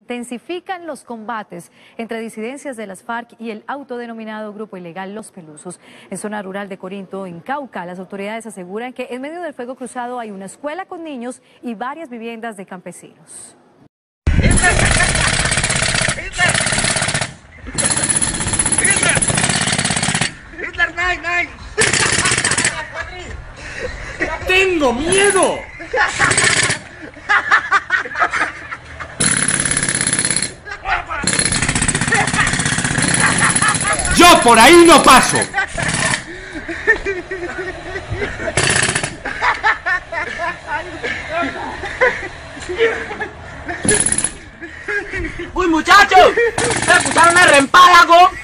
intensifican los combates entre disidencias de las FARC y el autodenominado grupo ilegal Los Pelusos. En zona rural de Corinto, en Cauca, las autoridades aseguran que en medio del fuego cruzado hay una escuela con niños y varias viviendas de campesinos. ¡Tengo miedo! ¡Yo por ahí no paso! ¡Uy, muchachos! ¿Se escucharon el reempálago?